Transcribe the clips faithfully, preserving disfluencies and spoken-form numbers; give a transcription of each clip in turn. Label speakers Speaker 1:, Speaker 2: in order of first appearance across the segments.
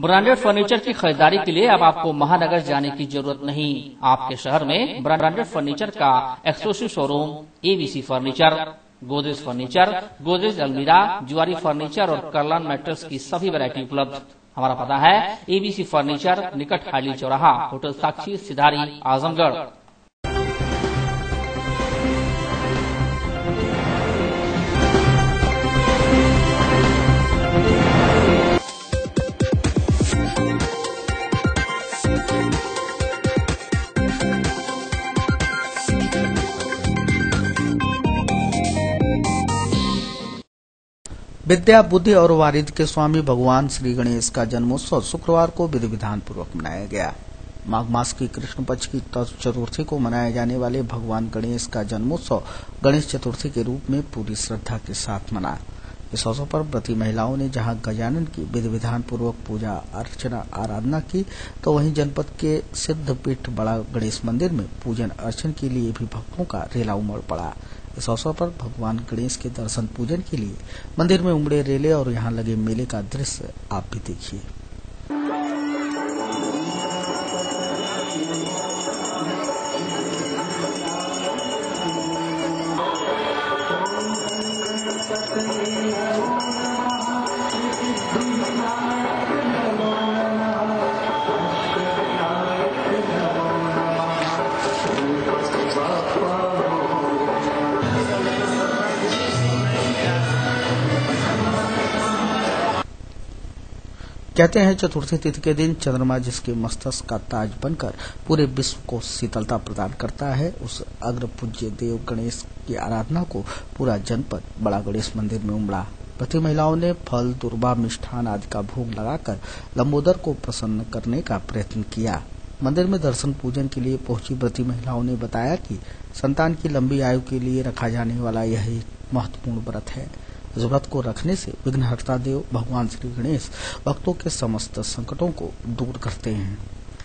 Speaker 1: Branded furniture की खरीदारी के लिए अब आपको महानगर जाने की जरूरत नहीं। आपके शहर में ब्रांडेड फर्नीचर का exclusive showroom ABC furniture, Godrej furniture, Godrej अलमीरा, जुआरी फर्नीचर और कर्लन मैट्रेस की सभी वैरायटी उपलब्ध। हमारा पता है एबीसी फर्नीचर, निकट हाईली चौराहा, होटल साक्षी, सिधारी, आजमगढ़।
Speaker 2: विद्या, बुद्धि और वारिध के स्वामी भगवान श्री गणेश का जन्मोत्सव शुक्रवार को विधि विधान पूर्वक मनाया गया। माघ मास की कृष्ण पक्ष की चतुर्थी को मनाए जाने वाले भगवान गणेश का जन्मोत्सव गणेश चतुर्थी के रूप में पूरी श्रद्धा के साथ मना। इस अवसर पर व्रती महिलाओं ने जहां गजानन की विधि विधान पूर्वक पूजा अर्चना आराधना की, तो वहीं जनपद के सिद्धपीठ बड़ा गणेश मंदिर में पूजन अर्चन के लिए भी भक्तों का रेला उमड़ पड़ा। इस अवसर पर भगवान गणेश के दर्शन पूजन के लिए मंदिर में उमड़े रेले और यहां लगे मेले का दृश्य आप भी देखिए। कहते हैं चतुर्थी तिथि के दिन चंद्रमा जिसके मस्तक का ताज बनकर पूरे विश्व को शीतलता प्रदान करता है, उस अग्र पूज्य देव गणेश की आराधना को पूरा जनपद बड़ा गणेश मंदिर में उमड़ा। व्रती महिलाओं ने फल, दुर्वा, मिष्ठान आदि का भोग लगाकर लंबोदर को प्रसन्न करने का प्रयत्न किया। मंदिर में दर्शन पूजन के लिए पहुंची व्रती महिलाओं ने बताया कि संतान की लंबी आयु के लिए रखा जाने वाला यह एक महत्वपूर्ण व्रत है। इस व्रत को रखने से विघ्नहर्ता देव भगवान श्री गणेश भक्तों के समस्त संकटों को दूर करते हैं।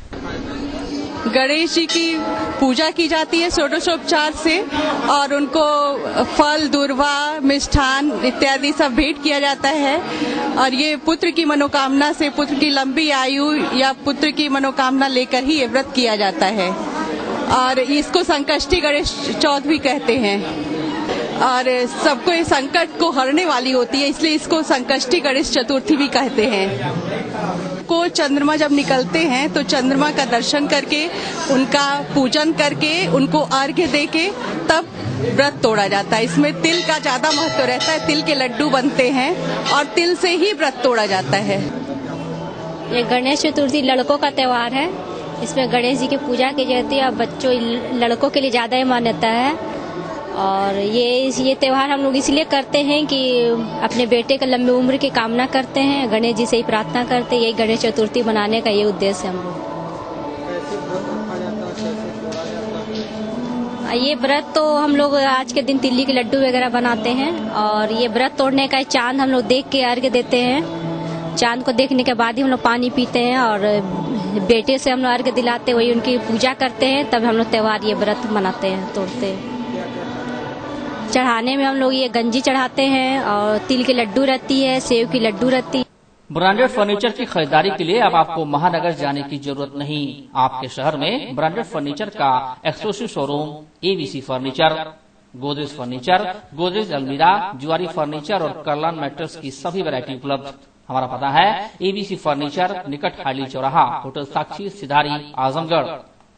Speaker 3: गणेश जी की पूजा की जाती है षोडशोपचार से और उनको फल, दुर्वा, मिष्ठान इत्यादि सब भेंट किया जाता है और ये पुत्र की मनोकामना से, पुत्र की लंबी आयु या पुत्र की मनोकामना लेकर ही ये व्रत किया जाता है और इसको संकष्टी गणेश चौथ भी कहते हैं और सबको ये संकट को हरने वाली होती है, इसलिए इसको संकष्टी गणेश चतुर्थी भी कहते हैं। को चंद्रमा जब निकलते हैं तो चंद्रमा का दर्शन करके, उनका पूजन करके, उनको अर्घ्य देके तब व्रत तोड़ा जाता है। इसमें तिल का ज्यादा महत्व रहता है, तिल के लड्डू बनते हैं और तिल से ही व्रत तोड़ा जाता है।
Speaker 4: ये गणेश चतुर्थी लड़कों का त्योहार है, इसमें गणेश जी की पूजा की जाती है और बच्चों लड़कों के लिए ज्यादा ही मान्यता है और ये ये त्योहार हम लोग इसलिए करते हैं कि अपने बेटे के लंबी उम्र की कामना करते हैं, गणेश जी से ही प्रार्थना करते हैं। यही गणेश चतुर्थी मनाने का ये उद्देश्य है हम लोग। ये व्रत तो हम लोग आज के दिन तिल्ली के लड्डू वगैरह बनाते हैं और ये व्रत तोड़ने का चांद हम लोग देख के अर्घ्य देते हैं। चांद को देखने के बाद ही हम लोग पानी पीते हैं और बेटे से हम लोग अर्घ्य दिलाते हैं, वही उनकी पूजा करते हैं, तब हम लोग त्योहार ये व्रत मनाते हैं, तोड़ते हैं। चढ़ाने में हम लोग ये गंजी चढ़ाते हैं और तिल के लड्डू रहती है, सेव की लड्डू रहती है।
Speaker 1: ब्रांडेड फर्नीचर की खरीदारी के लिए अब आपको महानगर जाने की जरूरत नहीं। आपके शहर में ब्रांडेड फर्नीचर का exclusive showroom ABC furniture, Godrej furniture, Godrej अलमीरा, जुआरी फर्नीचर और कर्लन मैट्रेस की सभी वैरायटी उपलब्ध। हमारा पता है एबीसी फर्नीचर, निकट हाईली चौराहा, होटल साक्षी, सिधारी, आजमगढ़।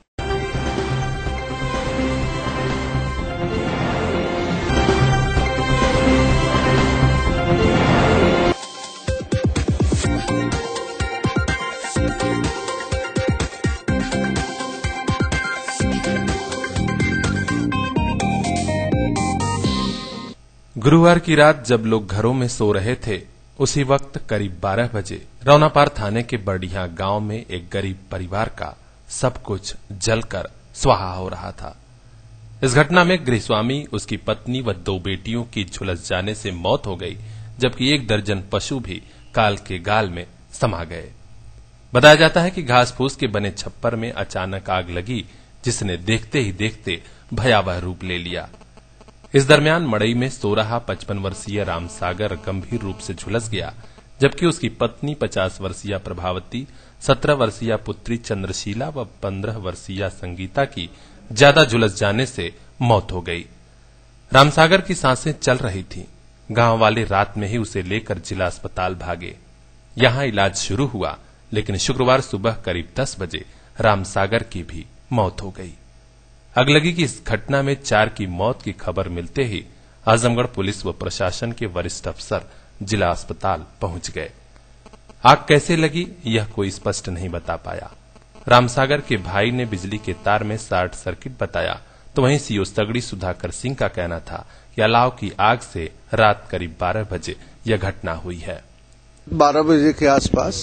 Speaker 5: गुरुवार की रात जब लोग घरों में सो रहे थे, उसी वक्त करीब बारह बजे रौनापार थाने के बरडिया गांव में एक गरीब परिवार का सब कुछ जलकर स्वाहा हो रहा था। इस घटना में गृहस्वामी, उसकी पत्नी व दो बेटियों की झुलस जाने से मौत हो गई, जबकि एक दर्जन पशु भी काल के गाल में समा गए। बताया जाता है कि घास फूस के बने छप्पर में अचानक आग लगी, जिसने देखते ही देखते भयावह रूप ले लिया। इस दरमियान मड़ई में सो रहा पचपन वर्षीय राम सागर गंभीर रूप से झुलस गया, जबकि उसकी पत्नी पचास वर्षीय प्रभावती, सत्रह वर्षीय पुत्री चंद्रशीला व पंद्रह वर्षीय संगीता की ज्यादा झुलस जाने से मौत हो गई। रामसागर की सांसें चल रही थी। गांव वाले रात में ही उसे लेकर जिला अस्पताल भागे। यहां इलाज शुरू हुआ, लेकिन शुक्रवार सुबह करीब दस बजे रामसागर की भी मौत हो गई। अगलगी की इस घटना में चार की मौत की खबर मिलते ही आजमगढ़ पुलिस व प्रशासन के वरिष्ठ अफसर जिला अस्पताल पहुंच गए। आग कैसे लगी यह कोई स्पष्ट नहीं बता पाया। रामसागर के भाई ने बिजली के तार में शॉर्ट सर्किट बताया, तो वहीं सीओ सगड़ी सुधाकर सिंह का कहना था कि अलाव की आग से रात करीब बारह बजे यह घटना हुई है।
Speaker 6: बारह बजे के आसपास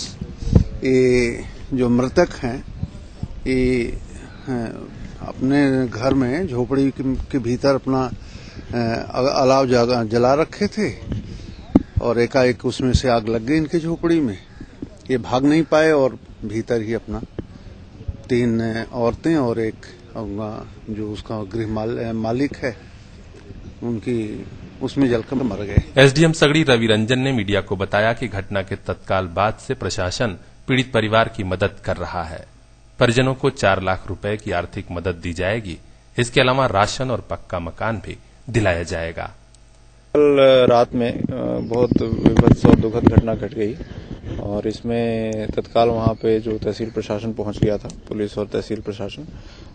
Speaker 6: ये जो मृतक हैं ये अपने घर में झोपड़ी के भीतर अपना अलाव जला रखे थे और एकाएक उसमें से आग लग गई इनकी झोपड़ी में। ये भाग नहीं पाए और भीतर ही अपना तीन औरतें और एक जो उसका गृह माल, मालिक है उनकी उसमें जलकर मर गए।
Speaker 5: एसडीएम सगड़ी रवि रंजन ने मीडिया को बताया कि घटना के तत्काल बाद से प्रशासन पीड़ित परिवार की मदद कर रहा है। परिजनों को चार लाख रुपए की आर्थिक मदद दी जाएगी। इसके अलावा राशन और पक्का मकान भी दिलाया जाएगा।
Speaker 7: कल रात में बहुत विभत्स और दुखद घटना घट गई और इसमें तत्काल वहां पे जो तहसील प्रशासन पहुंच गया था, पुलिस और तहसील प्रशासन,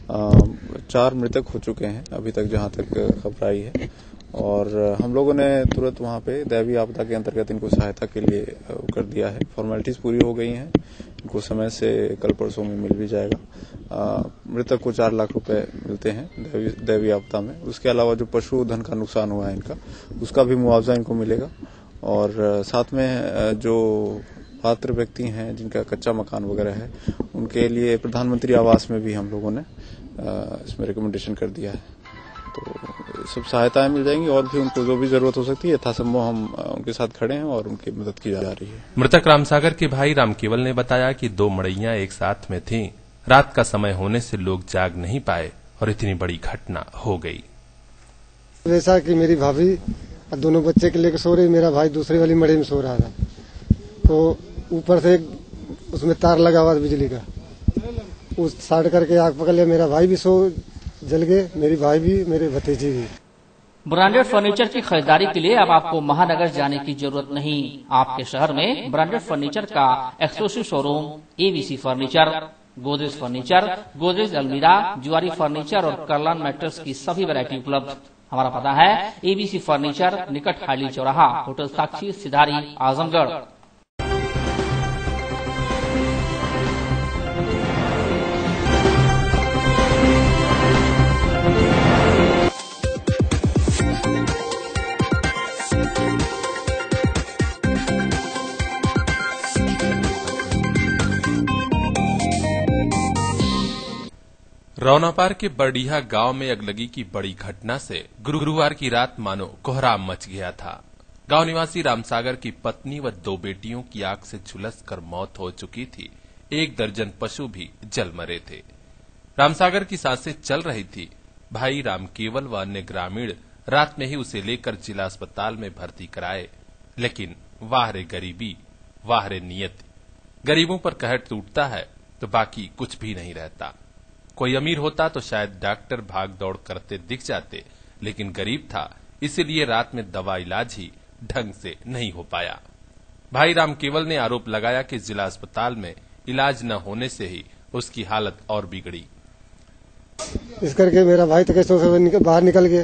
Speaker 7: चार मृतक हो चुके हैं अभी तक जहां तक खबर आई है। और हम लोगों ने तुरंत वहां पे दैवीय आपदा के अंतर्गत इनको सहायता के लिए कर दिया है। फॉर्मेलिटीज पूरी हो गई हैं, इनको समय से कल परसों में मिल भी जाएगा। मृतक को चार लाख रुपए मिलते हैं दैवीय आपदा में। उसके अलावा जो पशुधन का नुकसान हुआ है इनका, उसका भी मुआवजा इनको मिलेगा। और साथ में जो पात्र व्यक्ति हैं जिनका कच्चा मकान वगैरह है, उनके लिए प्रधानमंत्री आवास में भी हम लोगों ने इसमें रिकमेंडेशन कर दिया है। तो सब सहायताएं मिल जाएंगी और भी उनको जो भी जरूरत हो सकती है यथासंभव हम उनके साथ खड़े हैं और उनकी मदद की जा रही है।
Speaker 5: मृतक रामसागर के भाई रामकेवल ने बताया कि दो मड़ैया एक साथ में थीं। रात का समय होने से लोग जाग नहीं पाए और इतनी बड़ी घटना हो गई।
Speaker 8: वैसा कि मेरी भाभी दोनों बच्चे के लेकर सो रही, मेरा भाई दूसरी वाली मड़ई में सो रहा था, तो ऊपर से उसमें तार लगा हुआ बिजली का, उस साइड करके आग पकड़ लिया। मेरा भाई भी सो जल गए, मेरी भाई भी, मेरे भतीजी भी।
Speaker 1: ब्रांडेड फर्नीचर की खरीदारी के लिए अब आपको महानगर जाने की जरूरत नहीं। आपके शहर में ब्रांडेड फर्नीचर का exclusive showroom ABC furniture, Godrej furniture, Godrej अलमीरा, जुआरी फर्नीचर और कर्लन मैट्रेस की सभी वैरायटी उपलब्ध। हमारा पता है एबीसी फर्नीचर, निकट हाइली चौराहा, होटल साक्षी, सिधारी, आजमगढ़।
Speaker 5: रौनापार के बरडीहा गांव में अगलगी की बड़ी घटना से गुरुवार की रात मानो कोहराम मच गया था। गांव निवासी रामसागर की पत्नी व दो बेटियों की आग से झुलस कर मौत हो चुकी थी। एक दर्जन पशु भी जल मरे थे। रामसागर की सांसें चल रही थी। भाई रामकेवल व अन्य ग्रामीण रात में ही उसे लेकर जिला अस्पताल में भर्ती कराए, लेकिन वाह रे गरीबी, वाह रे नियति। गरीबों पर कहर टूटता है तो बाकी कुछ भी नहीं रहता। कोई अमीर होता तो शायद डॉक्टर भाग दौड़ करते दिख जाते, लेकिन गरीब था, इसीलिए रात में दवा इलाज ही ढंग से नहीं हो पाया। भाई रामकेवल ने आरोप लगाया कि जिला अस्पताल में इलाज न होने से ही उसकी हालत और बिगड़ी।
Speaker 8: इस करके मेरा भाई तो कैसे बाहर निकल गए,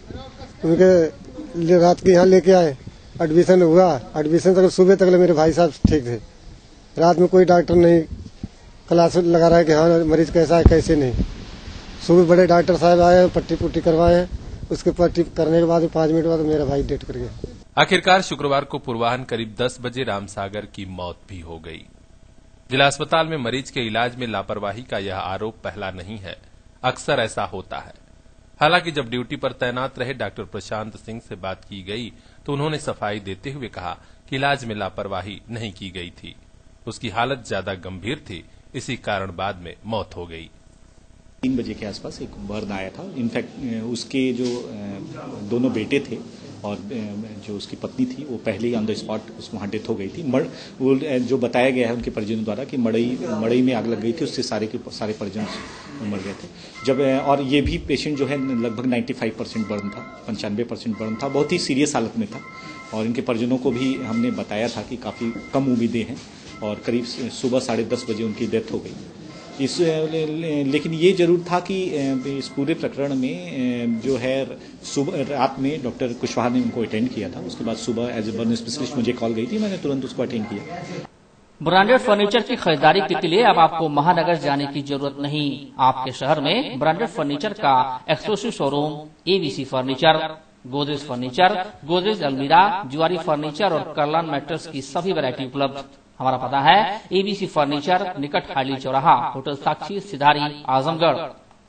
Speaker 8: उनके रात के यहाँ लेके आए, एडमिशन हुआ। एडमिशन तक सुबह तक मेरे भाई साहब ठीक थे। रात में कोई डॉक्टर नहीं क्लास लगा रहा है कि हाँ मरीज कैसा है कैसे नहीं। सुबह बड़े डॉक्टर साहब आए, पट्टी पुट्टी करवाए, उसके पट्टी करने के बाद पांच मिनट बाद मेरा भाई डेथ कर गया।
Speaker 5: आखिरकार शुक्रवार को पूर्वाह्न करीब दस बजे रामसागर की मौत भी हो गई। जिला अस्पताल में मरीज के इलाज में लापरवाही का यह आरोप पहला नहीं है, अक्सर ऐसा होता है। हालांकि जब ड्यूटी पर तैनात रहे डॉक्टर प्रशांत सिंह से बात की गई तो उन्होंने सफाई देते हुए कहा कि इलाज में लापरवाही नहीं की गई थी, उसकी हालत ज्यादा गंभीर थी, इसी कारण बाद में मौत हो गई।
Speaker 9: तीन बजे के आसपास एक मर्द आया था। इनफैक्ट उसके जो दोनों बेटे थे और जो उसकी पत्नी थी वो पहले ही ऑन द स्पॉट वहाँ डेथ हो गई थी। मड़ वो जो बताया गया है उनके परिजनों द्वारा कि मड़ई मड़ई में आग लग गई थी, उससे सारे के सारे परिजन मर गए थे। जब और ये भी पेशेंट जो है लगभग पचानवे परसेंट बर्न था, पंचानवे परसेंट बर्न था, बहुत ही सीरियस हालत में था। और इनके परिजनों को भी हमने बताया था कि काफ़ी कम उम्मीदें हैं और करीब सुबह साढ़े दस बजे उनकी डेथ हो गई। इस लेकिन ये जरूर था कि इस पूरे प्रकरण में जो है सुबह रात में डॉक्टर कुशवाहा ने उनको अटेंड किया था। उसके बाद सुबह एज ए बर्न स्पेशलिस्ट मुझे कॉल गई थी, मैंने तुरंत उसको अटेंड किया।
Speaker 1: ब्रांडेड फर्नीचर की खरीदारी के लिए अब आपको महानगर जाने की जरूरत नहीं। आपके शहर में ब्रांडेड फर्नीचर का exclusive showroom ABC furniture, Godrej furniture, Godrej अलमीरा, जुआरी फर्नीचर और करलान मैट्रेस की सभी वैरायटी उपलब्ध। हमारा पता है एबीसी फर्नीचर, निकट हाली चौराहा, होटल साक्षी, सिधारी, आजमगढ़।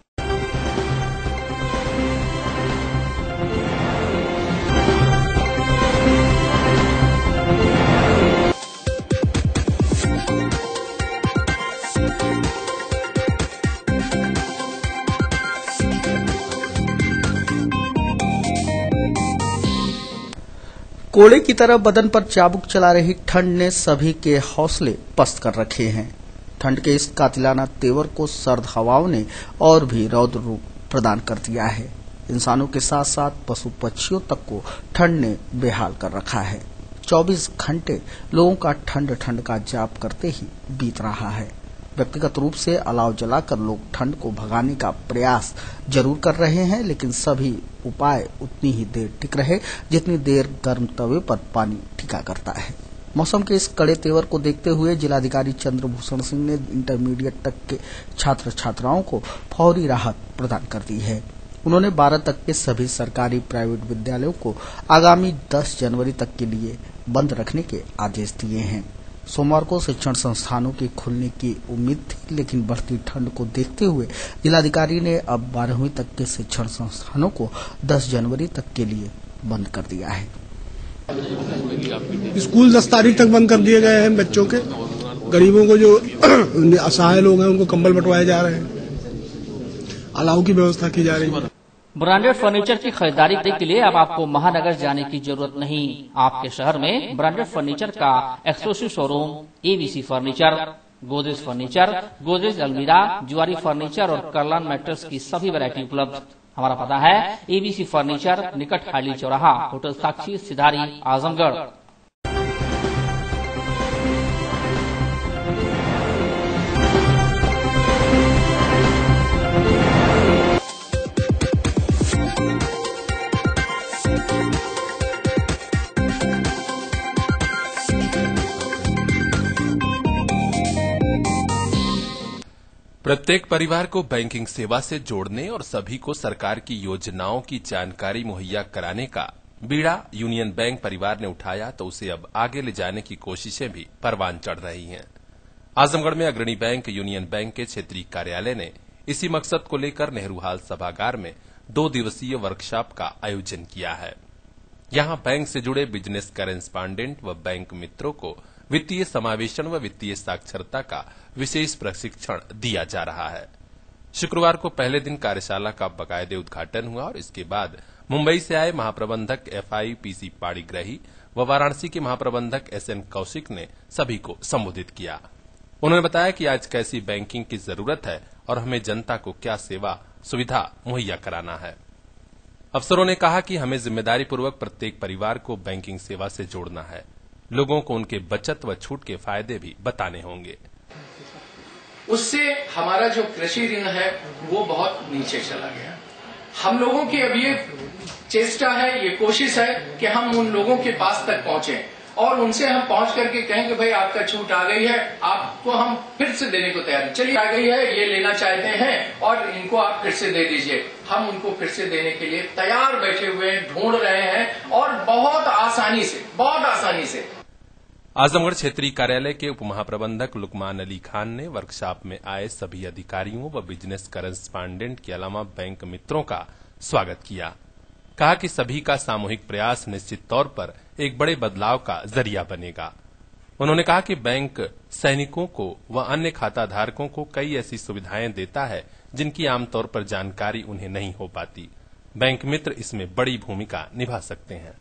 Speaker 2: कोड़े की तरह बदन पर चाबुक चला रही ठंड ने सभी के हौसले पस्त कर रखे हैं। ठंड के इस कातिलाना तेवर को सर्द हवाओं ने और भी रौद्र रूप प्रदान कर दिया है। इंसानों के साथ साथ पशु पक्षियों तक को ठंड ने बेहाल कर रखा है। चौबीस घंटे लोगों का ठंड ठंड का जाप करते ही बीत रहा है। व्यक्तिगत रूप से अलाव जलाकर लोग ठंड को भगाने का प्रयास जरूर कर रहे हैं, लेकिन सभी उपाय उतनी ही देर टिक रहे जितनी देर गर्म तवे पर पानी टिका करता है। मौसम के इस कड़े तेवर को देखते हुए जिलाधिकारी चंद्रभूषण सिंह ने इंटरमीडिएट तक के छात्र छात्राओं को फौरी राहत प्रदान कर दी है। उन्होंने बारह तक के सभी सरकारी प्राइवेट विद्यालयों को आगामी दस जनवरी तक के लिए बंद रखने के आदेश दिए हैं। सोमवार को शिक्षण संस्थानों के खुलने की उम्मीद थी, लेकिन बढ़ती ठंड को देखते हुए जिलाधिकारी ने अब बारहवीं तक के शिक्षण संस्थानों को दस जनवरी तक के लिए बंद कर दिया है।
Speaker 10: स्कूल दस तारीख तक बंद कर दिए गए हैं। बच्चों के, गरीबों को जो असहाय लोग हैं उनको कंबल बंटवाए जा रहे हैं, अलाव की व्यवस्था की जा रही है।
Speaker 1: ब्रांडेड फर्नीचर की खरीदारी के लिए अब आपको महानगर जाने की जरूरत नहीं। आपके शहर में ब्रांडेड फर्नीचर का exclusive showroom ABC furniture, Godrej furniture, Godrej अलमीरा, जुआरी फर्नीचर और करलान मैट्रेस की सभी वैरायटी उपलब्ध। हमारा पता है एबीसी फर्नीचर, निकट हाली चौराहा, होटल साक्षी, सिधारी, आजमगढ़।
Speaker 5: प्रत्येक परिवार को बैंकिंग सेवा से जोड़ने और सभी को सरकार की योजनाओं की जानकारी मुहैया कराने का बीड़ा यूनियन बैंक परिवार ने उठाया तो उसे अब आगे ले जाने की कोशिशें भी परवान चढ़ रही हैं। आजमगढ़ में अग्रणी बैंक यूनियन बैंक के क्षेत्रीय कार्यालय ने इसी मकसद को लेकर नेहरू हाल सभागार में दो दिवसीय वर्कशॉप का आयोजन किया है। यहां बैंक से जुड़े बिजनेस करेस्पांडेंट व बैंक मित्रों को वित्तीय समावेशन व वित्तीय साक्षरता का विशेष प्रशिक्षण दिया जा रहा है। शुक्रवार को पहले दिन कार्यशाला का बाकायदे उद्घाटन हुआ और इसके बाद मुंबई से आए महाप्रबंधक एफआई पीसी पाणिग्राही व वाराणसी के महाप्रबंधक एसएन कौशिक ने सभी को संबोधित किया। उन्होंने बताया कि आज कैसी बैंकिंग की जरूरत है और हमें जनता को क्या सेवा सुविधा मुहैया कराना है। अफसरों ने कहा कि हमें जिम्मेदारी पूर्वक प्रत्येक परिवार को बैंकिंग सेवा से जोड़ना है। लोगों को उनके बचत व छूट के फायदे भी बताने होंगे।
Speaker 11: उससे हमारा जो कृषि ऋण है वो बहुत नीचे चला गया। हम लोगों की अब ये चेष्टा है, ये कोशिश है कि हम उन लोगों के पास तक पहुंचे और उनसे हम पहुंच करके कहें कि भाई आपका छूट आ गई है, आपको हम फिर से देने को तैयार हैं। चलिए आ गई है, ये लेना चाहते हैं और इनको आप फिर से दे दीजिए। हम उनको फिर से देने के लिए तैयार बैठे हुए हैं, ढूंढ रहे हैं और बहुत आसानी से बहुत आसानी से।
Speaker 5: आजमगढ़ क्षेत्रीय कार्यालय के उप महाप्रबंधक लुकमान अली खान ने वर्कशॉप में आए सभी अधिकारियों व बिजनेस करेस्पांडेंट के अलावा बैंक मित्रों का स्वागत किया। कहा कि सभी का सामूहिक प्रयास निश्चित तौर पर एक बड़े बदलाव का जरिया बनेगा। उन्होंने कहा कि बैंक सैनिकों को व अन्य खाताधारकों को कई ऐसी सुविधाएं देता है जिनकी आमतौर पर जानकारी उन्हें नहीं हो पाती। बैंक मित्र इसमें बड़ी भूमिका निभा सकते हैं।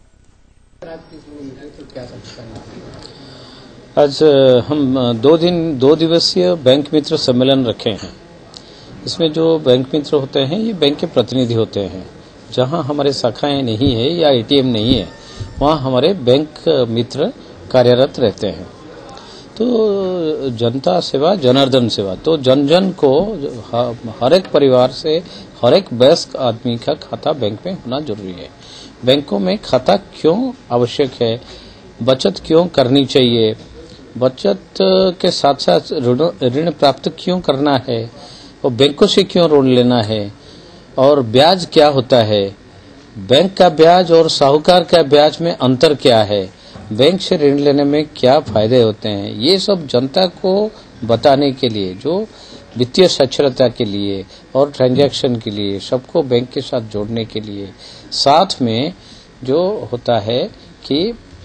Speaker 12: आज हम दो दिन दो दिवसीय बैंक मित्र सम्मेलन रखे हैं। इसमें जो बैंक मित्र होते हैं ये बैंक के प्रतिनिधि होते हैं। जहां हमारे शाखाएं नहीं है या एटीएम नहीं है वहां हमारे बैंक मित्र कार्यरत रहते हैं। तो जनता सेवा जनार्दन सेवा, तो जन जन को हर एक परिवार से हर एक वयस्क आदमी का खाता बैंक में होना जरूरी है। बैंकों में खाता क्यों आवश्यक है, बचत क्यों करनी चाहिए, बचत के साथ साथ ऋण प्राप्त क्यों करना है और बैंकों से क्यों ऋण लेना है और ब्याज क्या होता है, बैंक का ब्याज और साहूकार का ब्याज में अंतर क्या है, बैंक से ऋण लेने में क्या फायदे होते हैं, ये सब जनता को बताने के लिए, जो वित्तीय साक्षरता के लिए और ट्रांजैक्शन के लिए सबको बैंक के साथ जोड़ने के लिए, साथ में जो होता है कि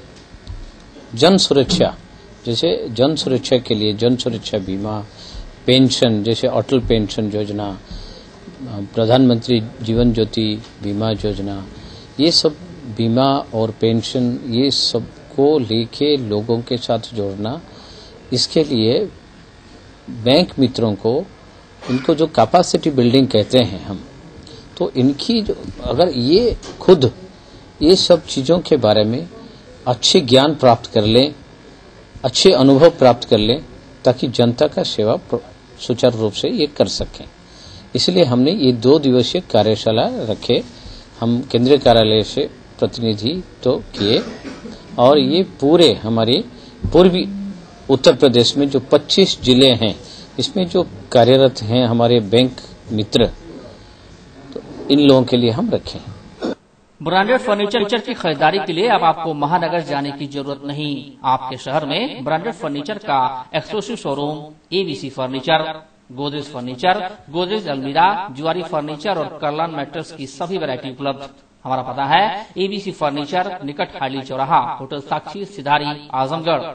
Speaker 12: जन सुरक्षा, जैसे जन सुरक्षा के लिए जन सुरक्षा बीमा, पेंशन जैसे अटल पेंशन योजना, प्रधानमंत्री जीवन ज्योति बीमा योजना, ये सब बीमा और पेंशन ये सब को लेके लोगों के साथ जोड़ना, इसके लिए बैंक मित्रों को, इनको जो कैपेसिटी बिल्डिंग कहते हैं हम, तो इनकी जो अगर ये खुद ये सब चीजों के बारे में अच्छे ज्ञान प्राप्त कर लें, अच्छे अनुभव प्राप्त कर लें, ताकि जनता का सेवा सुचारू रूप से ये कर सकें। इसलिए हमने ये दो दिवसीय कार्यशाला रखे। हम केंद्रीय कार्यालय से प्रतिनिधि तो किए और ये पूरे हमारे पूर्वी उत्तर प्रदेश में जो पच्चीस जिले हैं इसमें जो कार्यरत हैं हमारे बैंक मित्र, तो इन लोगों के लिए हम रखे।
Speaker 1: ब्रांडेड फर्नीचर की खरीदारी के लिए अब आपको महानगर जाने की जरूरत नहीं। आपके शहर में ब्रांडेड फर्नीचर का exclusive showroom ABC furniture, Godrej furniture, Godrej अलमीरा, जुआरी फर्नीचर और करलान मैट्रेस की सभी वैरायटी उपलब्ध। हमारा पता है एबीसी फर्नीचर, निकट हाईली चौराहा, होटल साक्षी, सिधारी, आजमगढ़।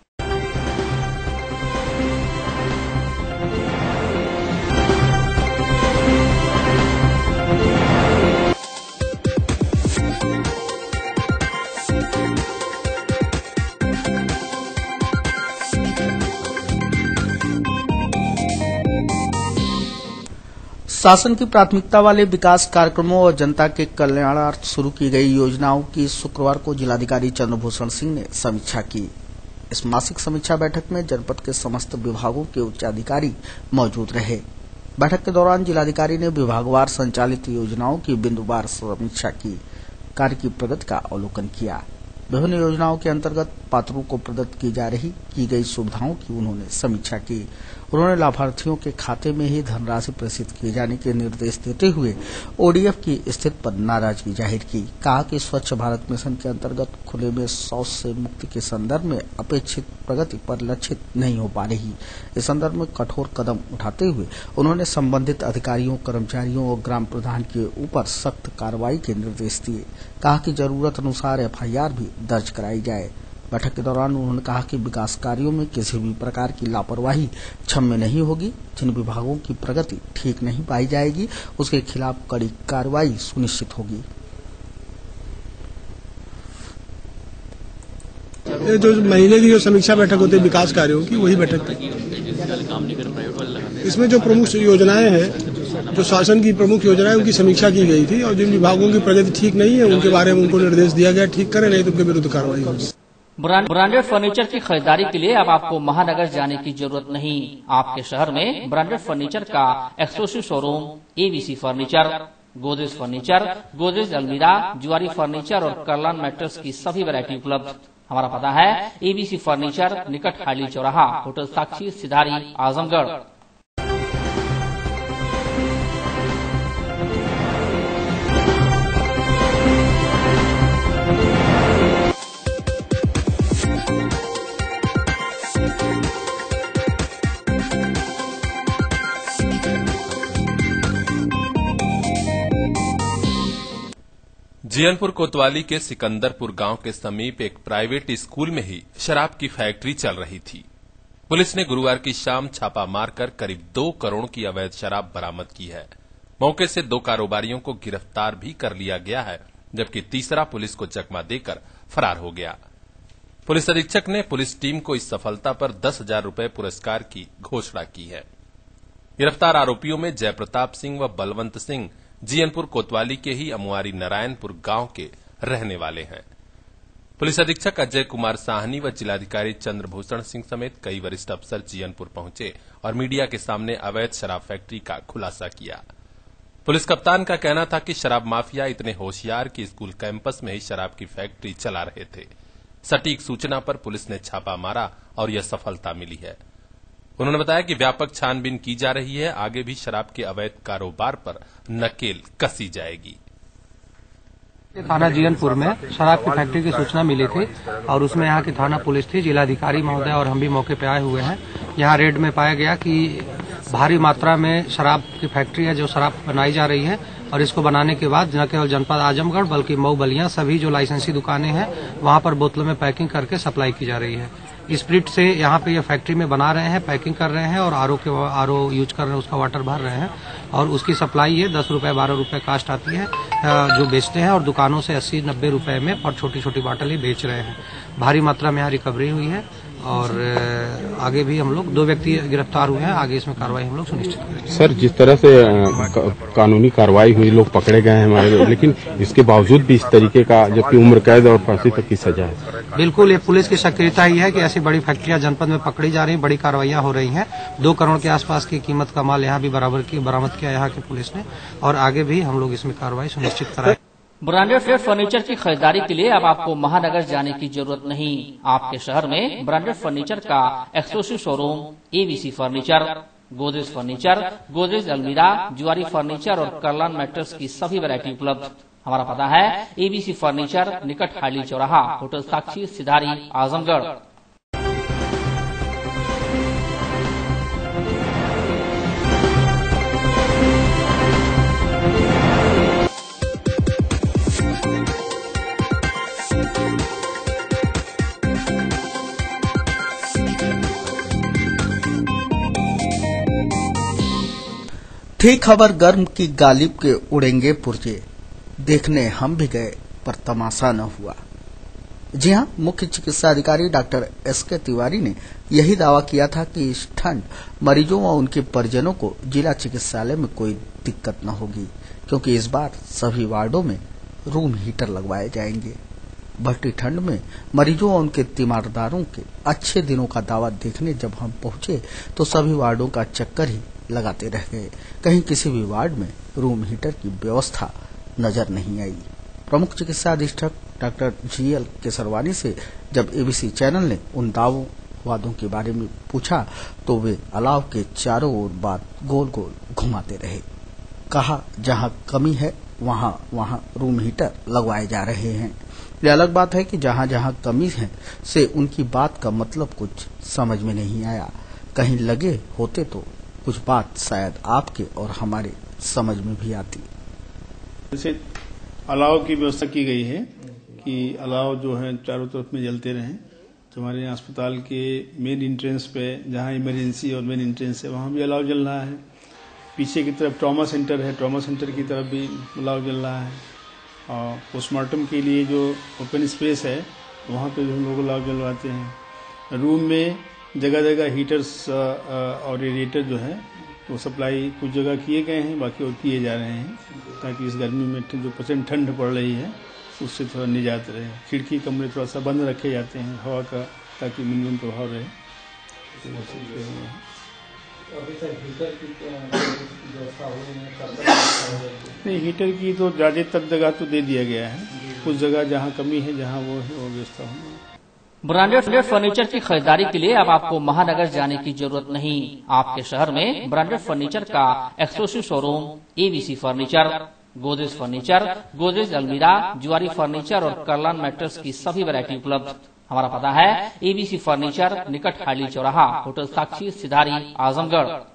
Speaker 2: शासन की प्राथमिकता वाले विकास कार्यक्रमों और जनता के कल्याणार्थ शुरू की गई योजनाओं की शुक्रवार को जिलाधिकारी चंद्रभूषण सिंह ने समीक्षा की। इस मासिक समीक्षा बैठक में जनपद के समस्त विभागों के उच्चाधिकारी मौजूद रहे। बैठक के दौरान जिलाधिकारी ने विभागवार संचालित योजनाओं की बिंदुवार समीक्षा की, कार्य की प्रगति का अवलोकन किया। विभिन्न योजनाओं के अंतर्गत पात्रों को प्रदत्त की जा रही की गई सुविधाओं की उन्होंने समीक्षा की। उन्होंने लाभार्थियों के खाते में ही धनराशि प्रेषित किए जाने के निर्देश देते हुए ओडीएफ की स्थिति पर नाराजगी जाहिर की। कहा कि स्वच्छ भारत मिशन के अंतर्गत खुले में शौच से मुक्ति के संदर्भ में अपेक्षित प्रगति परिलक्षित नहीं हो पा रही। इस संदर्भ में कठोर कदम उठाते हुए उन्होंने संबंधित अधिकारियों, कर्मचारियों और ग्राम प्रधान के ऊपर सख्त कार्रवाई के निर्देश दिए। कहा कि जरूरत अनुसार एफआईआर भी दर्ज कराई जाए। बैठक के दौरान उन्होंने कहा कि विकास कार्यों में किसी भी प्रकार की लापरवाही क्षम्य नहीं होगी। जिन विभागों की प्रगति ठीक नहीं पाई जाएगी उसके खिलाफ कड़ी कार्रवाई सुनिश्चित होगी।
Speaker 10: ये जो महीने की जो समीक्षा बैठक होती है विकास कार्यों की, वही बैठक थी। इसमें जो प्रमुख योजनाएं हैं, जो शासन की प्रमुख योजनाएं, उनकी समीक्षा की गई थी और जिन विभागों की प्रगति ठीक नहीं है उनके बारे में उनको निर्देश दिया गया ठीक करें, नहीं तो उनके विरुद्ध कार्रवाई होगी।
Speaker 1: ब्रांडेड फर्नीचर की खरीदारी के लिए अब आपको महानगर जाने की जरूरत नहीं। आपके शहर में ब्रांडेड फर्नीचर का exclusive showroom ABC furniture, Godrej furniture, Godrej अलमीरा, जुआरी फर्नीचर और करलान मैट्रेस की सभी वैरायटी उपलब्ध। हमारा पता है एबीसी फर्नीचर, निकट हाईली चौराहा, होटल साक्षी, सिधारी, आजमगढ़।
Speaker 5: जियनपुर कोतवाली के सिकंदरपुर गांव के समीप एक प्राइवेट स्कूल में ही शराब की फैक्ट्री चल रही थी। पुलिस ने गुरुवार की शाम छापा मारकर करीब दो करोड़ की अवैध शराब बरामद की है। मौके से दो कारोबारियों को गिरफ्तार भी कर लिया गया है, जबकि तीसरा पुलिस को चकमा देकर फरार हो गया। पुलिस अधीक्षक ने पुलिस टीम को इस सफलता पर दस हजार रूपये पुरस्कार की घोषणा की है। गिरफ्तार आरोपियों में जयप्रताप सिंह व बलवंत सिंह जीयनपुर कोतवाली के ही अमुआरी नारायणपुर गांव के रहने वाले हैं। पुलिस अधीक्षक अजय कुमार साहनी व जिलाधिकारी चंद्रभूषण सिंह समेत कई वरिष्ठ अफसर जीयनपुर पहुंचे और मीडिया के सामने अवैध शराब फैक्ट्री का खुलासा किया। पुलिस कप्तान का कहना था कि शराब माफिया इतने होशियार कि स्कूल कैंपस में ही शराब की फैक्ट्री चला रहे थे। सटीक सूचना पर पुलिस ने छापा मारा और यह सफलता मिली है। उन्होंने बताया कि व्यापक छानबीन की जा रही है, आगे भी शराब के अवैध कारोबार पर नकेल कसी जाएगी।
Speaker 13: थाना जीयनपुर में शराब की फैक्ट्री की सूचना मिली थी और उसमें यहाँ की थाना पुलिस थी, जिलाधिकारी महोदय और हम भी मौके पे आए हुए हैं। यहाँ रेड में पाया गया कि भारी मात्रा में शराब की फैक्ट्री है जो शराब बनाई जा रही है और इसको बनाने के बाद न केवल जनपद आजमगढ़ बल्कि मऊ बलिया सभी जो लाइसेंसी दुकानें हैं वहां पर बोतलों में पैकिंग करके सप्लाई की जा रही है। स्प्रिट से यहाँ पे ये फैक्ट्री में बना रहे हैं, पैकिंग कर रहे हैं और आरओ के आरओ यूज कर रहे हैं, उसका वाटर भर रहे हैं और उसकी सप्लाई ये दस रुपए बारह रुपए कास्ट आती है जो बेचते हैं और दुकानों से अस्सी नब्बे रुपए में और छोटी छोटी बॉटल ही बेच रहे हैं। भारी मात्रा में यहाँ रिकवरी हुई है और आगे भी हम लोग दो व्यक्ति गिरफ्तार हुए हैं, आगे इसमें कार्रवाई हम लोग सुनिश्चित करेंगे।
Speaker 14: सर, जिस तरह से कानूनी कार्रवाई हुई, लोग पकड़े गए हैं हमारे, लेकिन इसके बावजूद भी इस तरीके का, जबकि उम्र कैद और फांसी तक की सजा है।
Speaker 13: बिल्कुल, ये पुलिस की सक्रियता ही है कि ऐसी बड़ी फैक्ट्रियां जनपद में पकड़ी जा रही, बड़ी कार्रवाइयां हो रही हैं। दो करोड़ के आसपास की कीमत का माल यहाँ भी बराबर की बरामद किया यहाँ की पुलिस ने और आगे भी हम लोग इसमें कार्रवाई सुनिश्चित कराएं।
Speaker 1: ब्रांडेड फ्लैट फर्नीचर की खरीदारी के लिए अब आपको महानगर जाने की जरूरत नहीं। आपके शहर में ब्रांडेड फर्नीचर का exclusive showroom ABC furniture, Godrej furniture, Godrej अलमीरा, जुआरी फर्नीचर और करलान मैट्रेस की सभी वैरायटी उपलब्ध। हमारा पता है एबीसी फर्नीचर, निकट हाली चौराहा, होटल साक्षी, सिधारी, आजमगढ़।
Speaker 2: थी खबर गर्म की गालिब के उड़ेंगे पुर्जे, देखने हम भी गए पर तमाशा न हुआ। जी हां, मुख्य चिकित्सा अधिकारी डॉक्टर एस के तिवारी ने यही दावा किया था कि इस ठंड मरीजों व उनके परिजनों को जिला चिकित्सालय में कोई दिक्कत न होगी, क्योंकि इस बार सभी वार्डों में रूम हीटर लगवाए जाएंगे। बढ़ती ठंड में मरीजों और उनके तीमारदारों के अच्छे दिनों का दावा देखने जब हम पहुंचे तो सभी वार्डों का चक्कर ही लगाते रह गए। कहीं किसी भी वार्ड में रूम हीटर की व्यवस्था नजर नहीं आई। प्रमुख चिकित्सा अधीक्षक डॉक्टर जी एल केसरवानी से जब एबीसी चैनल ने उन दावों वादों के बारे में पूछा तो वे अलाव के चारों ओर बात गोल गोल घुमाते रहे। कहा, जहां कमी है वहां वहां रूम हीटर लगवाए जा रहे हैं। ये अलग बात है कि जहां जहां कमी है से उनकी बात का मतलब कुछ समझ में नहीं आया। कहीं लगे होते तो कुछ बात शायद आपके और हमारे समझ में भी आती।
Speaker 15: जैसे अलाव की व्यवस्था की गई है कि अलाव जो है चारों तरफ में जलते रहें। तो हमारे अस्पताल के मेन इंट्रेंस पे जहां इमरजेंसी और मेन इंट्रेंस है वहां भी अलाव जल रहा है। पीछे की तरफ ट्रॉमा सेंटर है, ट्रॉमा सेंटर की तरफ भी अलाव जल रहा है। और पोस्टमार्टम के लिए जो ओपन स्पेस है वहाँ पे भी हम लोग अलाव जलवाते हैं। रूम में जगह जगह हीटर्स और रेडिएटर जो है वो सप्लाई कुछ जगह किए गए हैं, बाकी और किए जा रहे हैं, ताकि इस गर्मी में जो प्रचंड ठंड पड़ रही है उससे थोड़ा निजात रहे। खिड़की कमरे थोड़ा सा बंद रखे जाते हैं हवा का, ताकि मिनिमम प्रभाव रहे। नहीं, हीटर की तो ज्यादातर जगह तो दे दिया गया है, कुछ जगह जहाँ कमी है जहाँ वो है वो व्यवस्था होगी।
Speaker 1: ब्रांडेड फर्नीचर की खरीदारी के लिए अब आपको महानगर जाने की जरूरत नहीं। आपके शहर में ब्रांडेड फर्नीचर का exclusive showroom ABC furniture, Godrej furniture, Godrej अलमीरा, जुआरी फर्नीचर और करलान मैट्रेस की सभी वैरायटी उपलब्ध। हमारा पता है एबीसी फर्नीचर, निकट हाली चौराहा, होटल साक्षी, सिधारी, आजमगढ़।